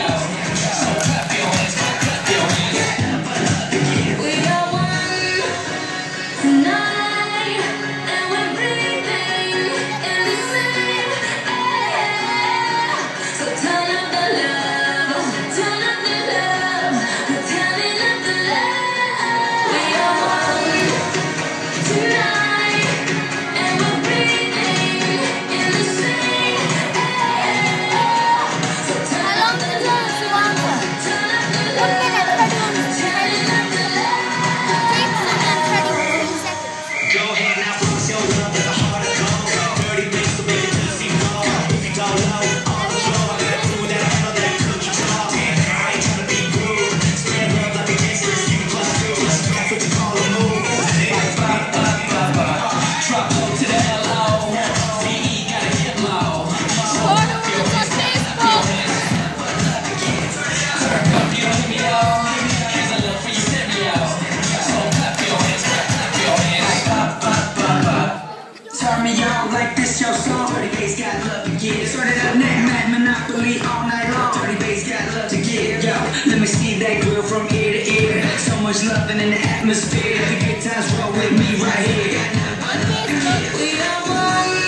Like this your song, Dirty Bass got love to give. Started up now, Mad Monopoly all night long. Dirty Bass got love to give. Yo, let me see that girl from ear to ear. So much loving in the atmosphere. The good times roll with me right here. Got nothing but love to give. We are one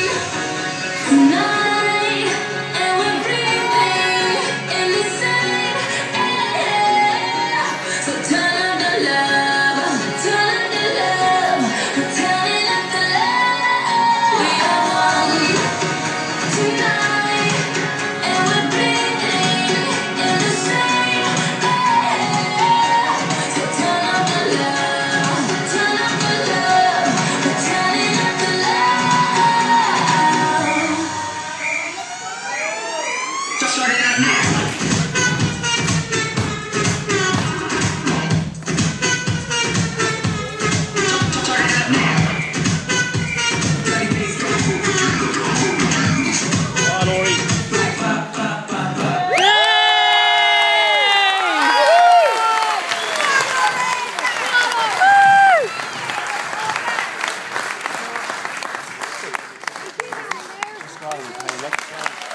tonight, and we're breathing in the same air. So turn up the love, turn up the love, we're turning up the love. Let's go.